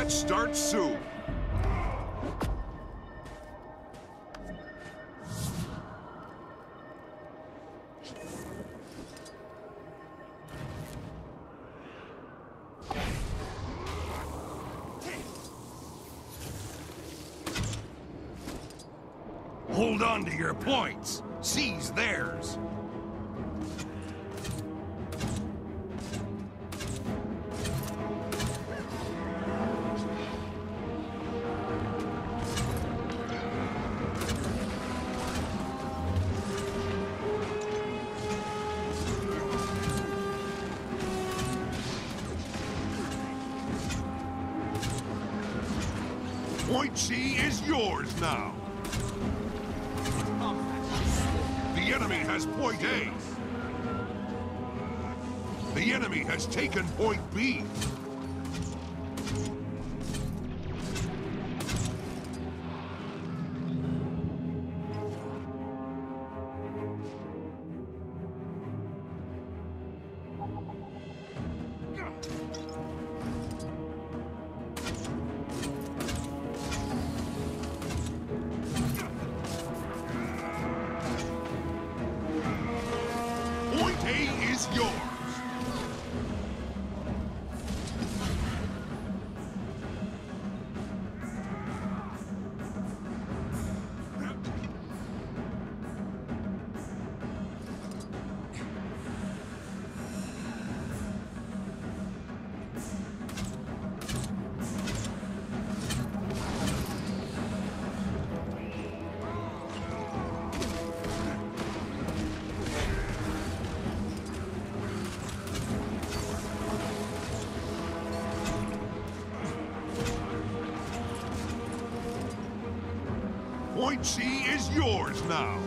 Match starts soon. Hold on to your points. Seize theirs. Point C is yours now. The enemy has point A. The enemy has taken point B. Point A is yours. Point C is yours now.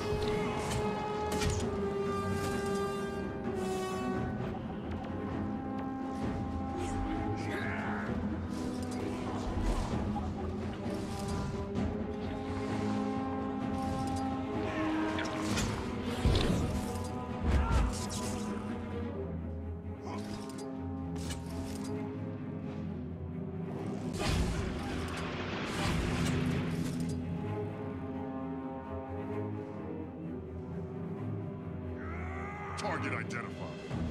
Target identified.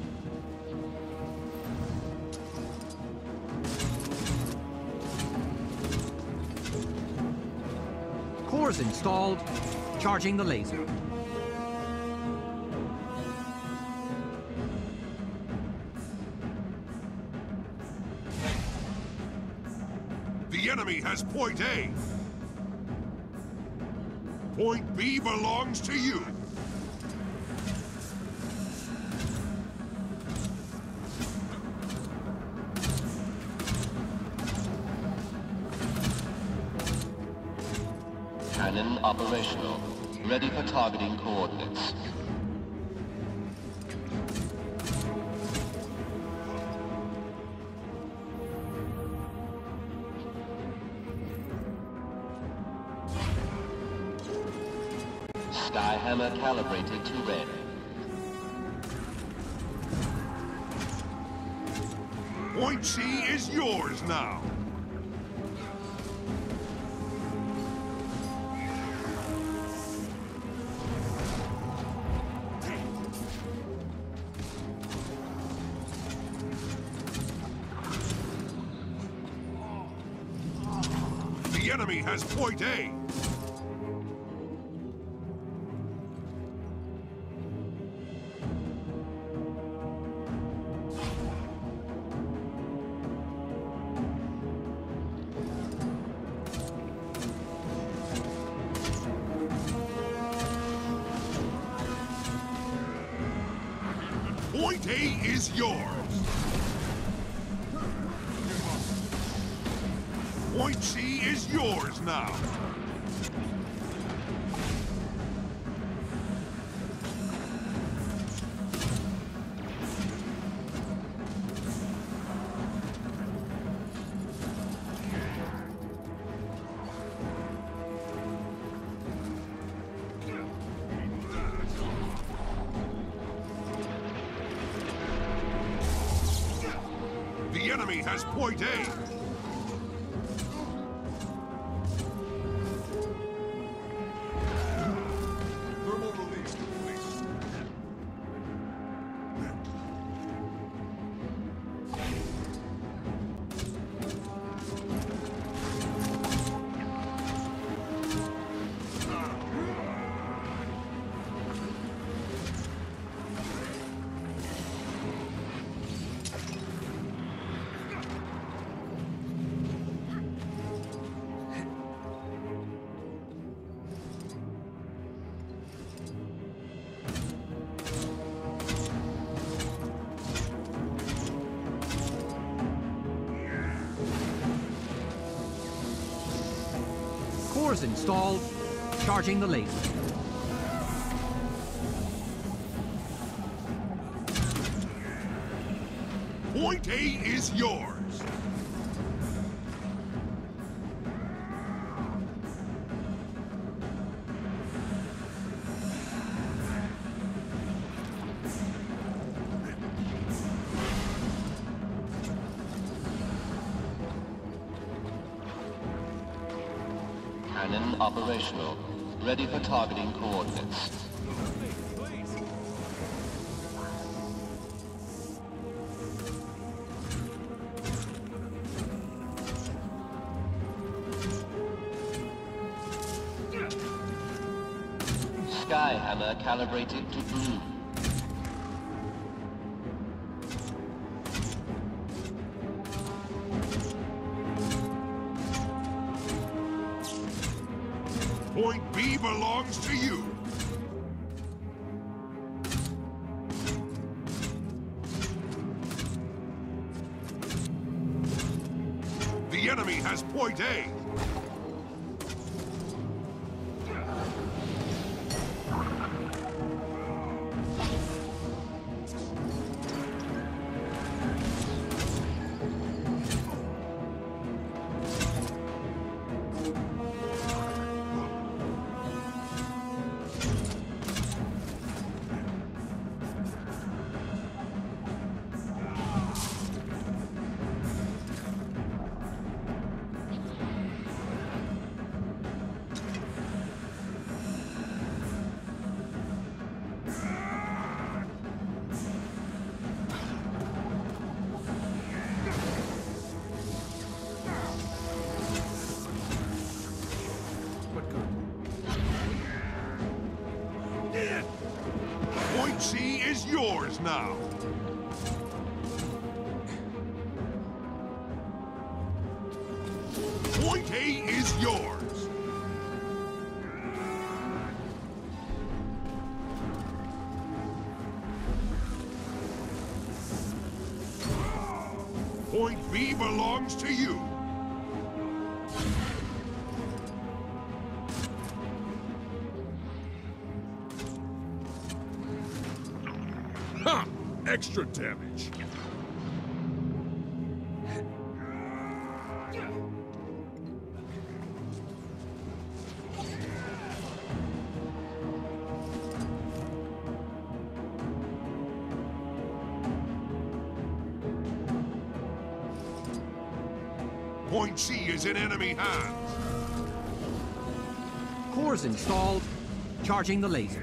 Cores installed. Charging the laser. The enemy has point A. Point B belongs to you. Cannon operational. Ready for targeting coordinates. Skyhammer calibrated to red. Point C is yours now. The enemy has point A. Point A is yours. Point C is yours now. The enemy has point A. Cores installed. Charging the laser. Point A is yours. Cannon operational. Ready for targeting coordinates. Skyhammer calibrated to blue. Point B belongs to you. The enemy has point A. Point C is yours now. Point A is yours. Point B belongs to you. Ha! Extra damage. Point C is in enemy hands. Cores installed. Charging the laser.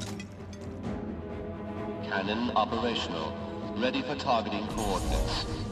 Cannon operational. Ready for targeting coordinates.